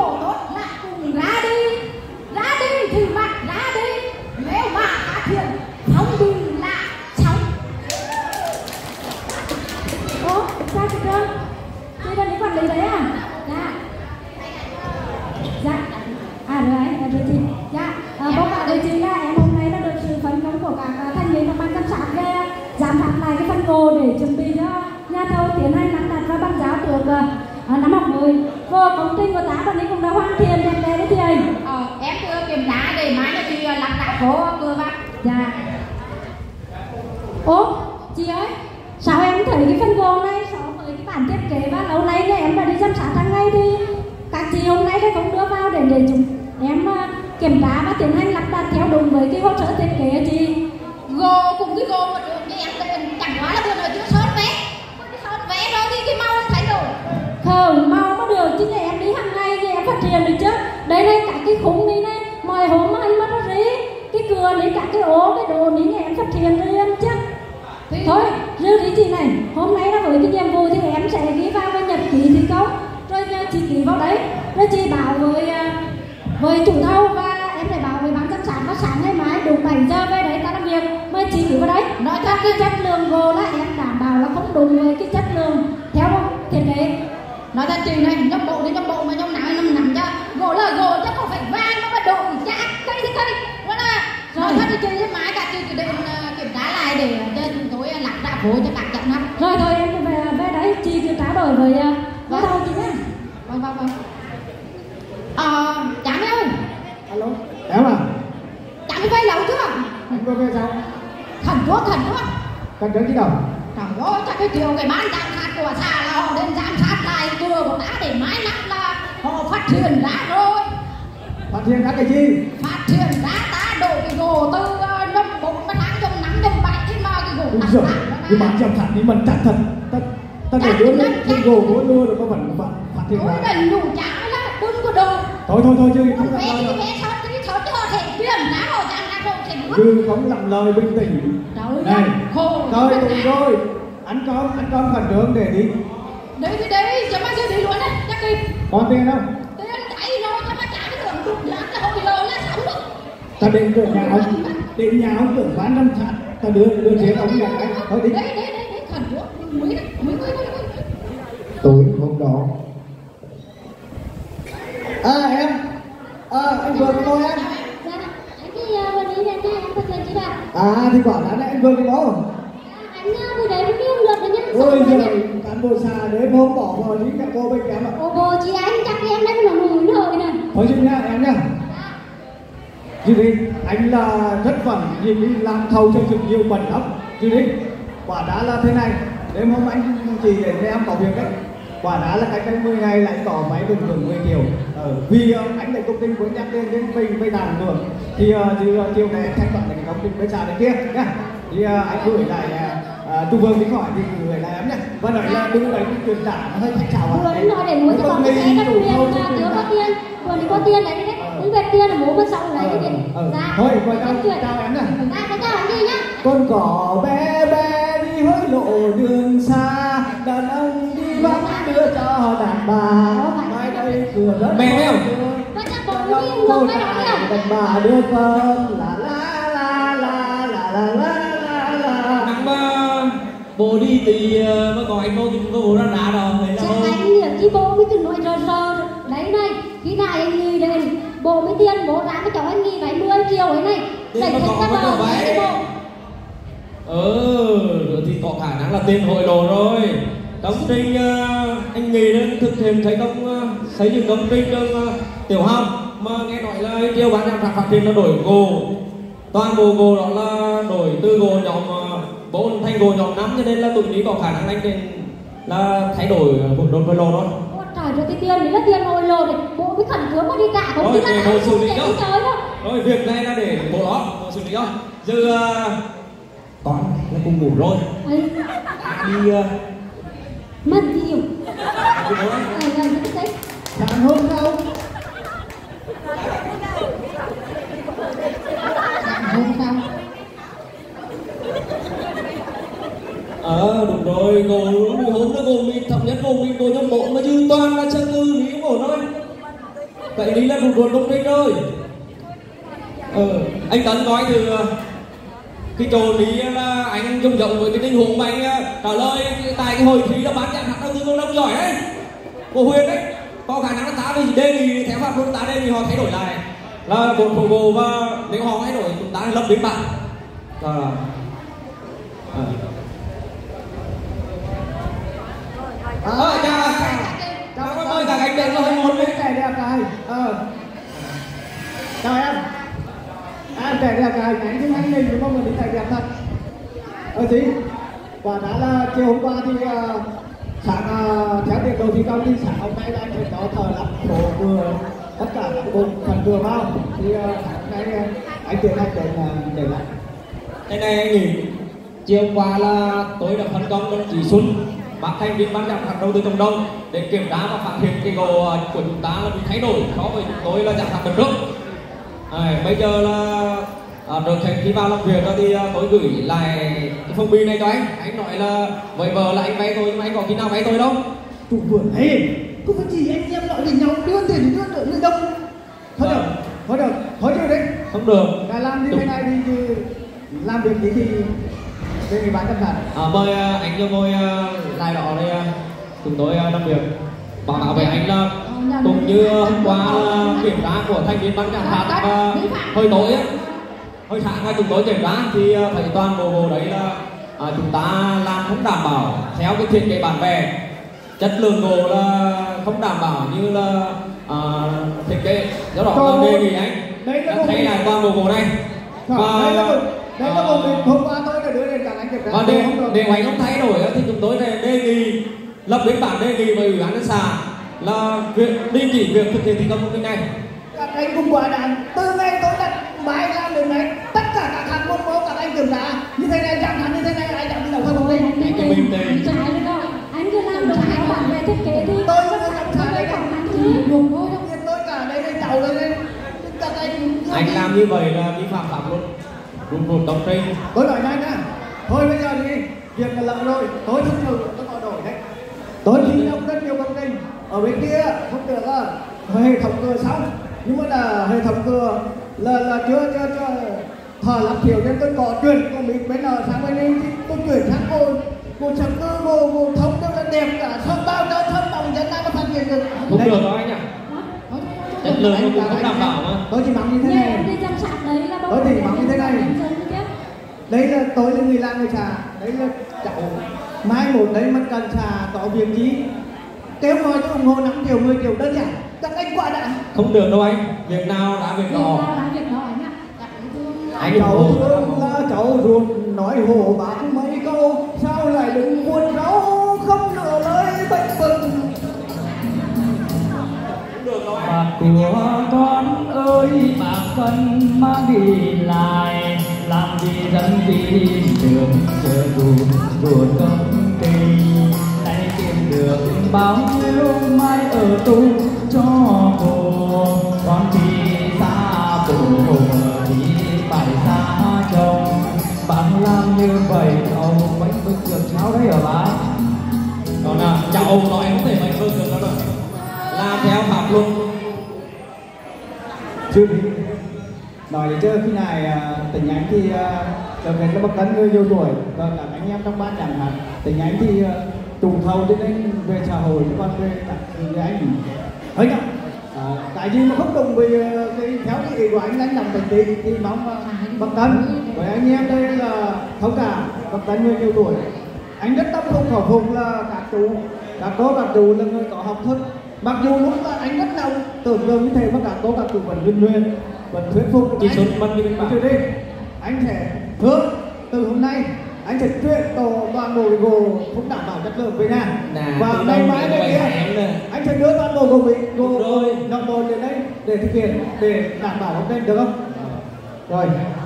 bộ tốt lại cùng ra đi thì mặt ra đi, nếu mà phát hiện không đừng là sống. Ủa sao chị cơ, chị đang đi quản lý đấy à? Dạ rồi chị. Dạ báo cáo với chị là em hôm nay đã được sự phấn công của các thành viên trong ban giám sát về giám sát lại cái phân cô để chuẩn bị cho nhà thầu tiến hành lắp đặt và bàn giao được năm học mới. Vô công trình của tá bọn ấy cũng đã hoàn thiện đẹp đẽ đấy chị ơi. Em vừa kiểm tra để mai là chị lắp đặt phố vừa vặt. Dạ. Ố chị ơi, sao em thấy cái phân cô này so với cái bản thiết kế và lâu nay em đã đi giám sát hàng ngày thì các chị hôm nay đã cũng đưa vào để chúng em kiểm tra và tiến hành lắp đặt theo đúng với cái hồ sơ thiết kế chị. Gồ cùng cái gồ mà được thì em chẳng quá là vừa rồi chưa sót vé. Sót vé rồi thì cái màu nó thay đổi. Không, màu mà được chứ nhà em đi hàng ngày thì em phát triển được chứ. Đây này cả cái khung này này, mọi hôm anh mất nó rí. Cái cửa này cả cái ố, cái đồ này nhà em phát triển riêng chứ. Thì thôi, dư đi chị này, hôm nay là với cái nhiệm vụ thì em sẽ ghi vào cái nhật ký thi công. Rồi chị ký vào đấy, rồi chị bảo với chủ thầu và em phải bảo với ban giám sát vào sáng ngày mai đúng 7 giờ về đấy ta làm việc. Mời chị ký vào đấy. Nói thật cái chất lượng gỗ là em đảm bảo là không đúng với cái chất lượng theo thiết kế. Nói thật chị này, nhông bộ đi nhông bộ mà nhông nằm cho gỗ là gỗ chứ không phải vang nó mà độ chát cây thì cây. Nói thật thì chị với mãi cả chị định kiểm tra lại để cho chúng tôi lắp ráp phố cho các trận năm. Rồi thôi em về đấy chị cứ trao đổi với nhà thầu chị nhé. Vâng. Chạm ơi. Alo, em à? Chạm đi vay lậu chưa? Anh có về sao? Thần thuốc. Cần trước chứ đâu? Trời ơi, chắc cái chiều cái bán giám sát của xã là họ đến giám sát lại cửa của ta để mái nắp là họ phát hiện ra rồi. Phát hiện ra cái gì? Phát hiện ra ta đổi cái gỗ từ năm 4 tháng trong 5 trong 7 đến mà cái gỗ Ôi giời, cái bán giám sát đi mình chặt thật. Ta để đứa lên cái gỗ gỗ lưa rồi có vẫn phát hiện ra. Ôi đành đủ trả là đừng có đồ. Thôi chứ không làm lời. Vé sót cho họ thể tiền đã rồi giám sát rồi thể bước. Chứ không làm lời bình tĩnh. Này, khổ. Thôi đủ rồi. Anh con khẩn trương để đi. Đấy, cho mà chưa đi luôn đấy, chắc đi. Còn tiền không? Tiền chạy rồi cho mà trả cái đường đục giá cái hồi lờ là sống được. Ta đến nhà ông tưởng bán năm sát. Ta đưa chế ông nhà cái. Thôi đi. Đấy, khẩn trương. Mới. Tối hôm đó. Em. Anh vừa với tôi em. Dạ, anh thì vừa đi đến đây em thực hiện chị ạ. Thì quả là anh vừa với đó. Anh vừa đấy mới biết được nhá. Ôi giời, cán bộ xa đấy hôm bỏ vào những cả cô bên em ạ. Ô bố chị anh chắc em đấy mà mùi nổi này. Thôi chứ nha em nhá. Chứ đi, anh là rất phận vì đi làm thầu cho trực nhiều bẩn lắm. Chứ đi, quả đá là thế này. Đêm hôm anh chỉ để em có việc đấy. Quả đá là cách đây 10 ngày lại tỏ máy đừng hưởng 10 triệu. Vì anh lại công ty với nhắc lên đến bây đàn nữa. Thì chiều này anh thanh toán cái công ty với xã này kia nhá. Thì anh gửi lại Trung Vương tính hỏi thì gửi lại em nhé. Và nói là đừng đánh tiền trả nó hơi khách chào ạ. Vừa nói để mua cho con cái xe đặc biệt là thiếu có tiền. Vừa đi có tiền đấy đấy. Những về tiền là bố mà xong lấy cái tiền. Dạ. Thôi coi chào em nhé. Dạ, chào anh gì nhá. Con cỏ bé đi hối lộ đường xa, đàn ông đi vắng đưa cho đàn bà. Mai đây cửa đất mẹ không? Và chắc bố đi ngồi cái đó nhá. Đàn bà đưa con la la la la la la la la. Nắng mà bố đi thì mới có anh vô thì bố ra đá rồi. Chắc anh hiểu chứ bố mới cứ nói rờ đấy này. Khi nào anh nghi đây bố mới tiền bố ra cái cháu anh nghi váy 10 triệu ấy này. Đẩy thích ra bờ đấy bố. Thì có khả năng là tiền hội lộ rồi. Công trình anh nghĩ đến thực hiện thấy công xây dựng công trình trong tiểu học mà nghe nói là chiều bán giám sát phát triển là đổi gỗ, toàn bộ gỗ đó là đổi từ gỗ nhóm 4 thành gỗ nhóm 5, cho nên là tụiนี้có khả năng anh đến là thay đổi đột với lô đó. Ôi trời rồi, cái tiền đấy là tiền hồi lô đấy, bố mới khẩn trương mà đi cả không chứ là bố xử lý đâu. Rồi việc này là để bố đó bố xử lý thôi. Giờ con là cùng ngủ rồi. Đi mất nhiều. Sáng hôm sau. Đúng rồi, gồm hôm nó gồm mình thống nhất gồm mình gồm trong bộ mà dư toàn là chân tư lý của thôi. Vậy lý là rụt ruột công trình rồi. Anh Tấn nói từ cái chỗ lý là anh trông rộng với cái tình huống mà anh trả lời tại cái hồi thi là bán dạng hạt đầu tư công giỏi đấy của huyện đấy, có khả năng là ta thì đề nghị theo pháp luật ta đề nghị họ thay đổi lại là một phổ bộ, và nếu họ thay đổi chúng ta lập biên bản chào ơi, cả anh đẹp rồi một cái trẻ đẹp này chào em trẻ đẹp này, anh chứ anh mình mong mình đi trẻ đẹp thật. Gì quả đã là chiều hôm qua thì sáng theo tiệc đầu thì công ty sáng hôm nay anh phải cho thờ lắp sổ vừa tất cả các bộ phần vừa vào thì sáng nay anh tiến hành để lại. Cái này anh nghĩ chiều qua là tôi đã phân công đồng chí Xuân bác thành viên ban giám sát đầu tư cộng đồng để kiểm tra và phát hiện cái gỗ của chúng ta là bị thay đổi so với chúng tôi là giám sát được trước. Bây giờ là được khi vào làm việc thì tôi gửi lại cái phong bì này cho anh nói là với vợ là anh vay tôi, nhưng mà anh có khi nào vay tôi đâu. Chủ vườn này có cái gì anh em lại với nhau đưa tiền đưa người đông thôi chưa đấy không được là làm như thế này thì làm việc gì thì bên người bán cẩn thận. Mời anh cho ngồi lại đó đây, chúng tôi làm việc báo cáo với anh là cũng như hôm qua kiểm tra của thành viên ban giám sát và hồi tối hồi sáng là chúng tôi kiểm tra thì thấy toàn bộ gỗ đấy là chúng ta làm không đảm bảo theo cái thiết kế bản vẽ, chất lượng gỗ là không đảm bảo như là thiết kế, do đó là đề nghị anh thấy lại toàn bộ gỗ này. Và đây là một việc hôm qua tôi đã đưa lên cả anh kiểm tra. Và để anh không thay đổi thì chúng tôi đề nghị lập biên bản đề nghị với ủy ban nhân xã là việc đình chỉ việc thực hiện thi công công trình này. Các anh cùng quả đàn từ ngày tôi đặt máy ra đến này tất cả các hạng môn các anh kiểm tra như thế này, chẳng hạn như thế này anh chẳng đi đầu không công anh cứ bình tĩnh, anh cứ làm đúng theo bản vẽ thiết kế đi. Tôi cũng làm sao đây không dùng thôi, trong việc tôi cả đây chầu đây các anh làm như vậy là vi phạm pháp luật rụt công trình. Tôi nói nhanh nha, thôi bây giờ thì việc là lầm rồi, tôi thực sự tôi có đổi đấy. Tôi thi công rất nhiều công trình ở bên kia không được hệ thống cửa xong, nhưng mà là hệ thống cửa là chưa thờ lắp thiểu nên tôi có chuyển của mình bên ở sang bên đây thì tôi chuyển sang cô sân cư cô thông rất là đẹp cả, sân bao cho sân đồng dân ta có phát triển được. Không được đó anh ạ. Chất lượng nó cũng không đảm bảo mà. Tôi chỉ mong như thế này. Tôi chỉ mong như thế này. Đây là tôi là người làm người xà, đấy là cháu mai một đấy mất cần xà có việc gì kêu gọi cho ủng hộ 5 triệu 10 triệu đơn giản các anh quả đã. Không được đâu anh, việc nào đã việc đó. Anh cháu thương là cháu ruột nói hồ bán mấy câu sao lại đừng buồn rau không nửa lời bệnh bừng. Bạc của con ơi bạc phân mang đi lại, làm gì dân đi đường chờ ruột công trình này, tìm được bao nhiêu mai ở tu cho cô con thì xa phụ thì phải xa chồng. Bạn làm như vậy ông bánh vực được sao đấy hả bác? Còn cháu nói không thể bánh vực được đâu rồi, làm theo pháp luật. Chưa biết nói chứ khi này tình anh thì trở thành cái bậc tấn người nhiều tuổi và cả anh em trong ban chẳng hạn, tình anh thì trùng thầu cho nên về xã hội chứ còn về các anh hơi nhầm cái gì mà không đồng với cái theo cái ý của anh làm tình thì mong bậc tấn với anh em đây là thông cảm bậc tấn người nhiều tuổi. Anh rất tâm không khẩu phục là các cô các chú là người có học thức, mặc dù lúc mà anh rất lâu tưởng tượng như thế mà các cô các chú vẫn nguyên vẫn thuyết phục chỉ số mất như thế đi. Anh sẽ hứa từ hôm nay anh sẽ tuyển toàn bộ gỗ không đảm bảo chất lượng về nhà và ngày mai đây kia anh sẽ đưa toàn bộ gỗ mình gỗ nông bồn đến đây để thực hiện để đảm bảo hôm nay được không? Rồi.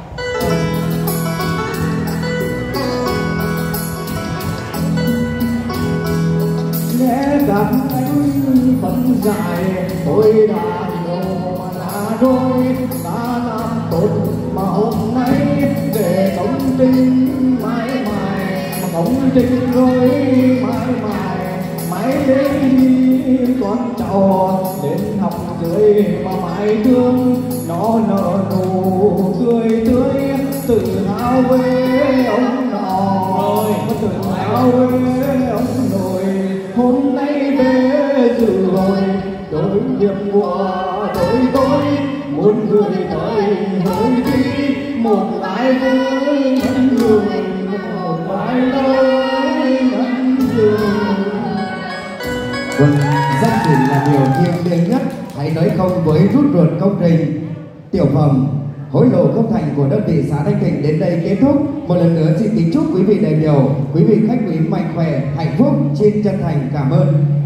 Nghe gặp anh vẫn dài tôi đã nhiều mà đã rồi đã làm tốt mà hôm nay để công trình mãi mãi mà công trình rồi mãi mãi mãi đến con cháu đến học dưới mà mãi thương nó nở nụ cười tươi tự hào với ông nọ tự hào với ông nội hôm nay về dự hội đổi việc của tôi muốn gửi tới hơi đi một lại với ngân người một lại với ngân người. Vâng, danh dự là điều thiêng liêng nhất. Hãy nói không với rút ruột công trình. Tiểu phẩm hối lộ không thành của đơn vị xã Thanh Thịnh đến đây kết thúc. Một lần nữa xin kính chúc quý vị đại biểu, quý vị khách quý mạnh khỏe, hạnh phúc. Xin chân thành cảm ơn.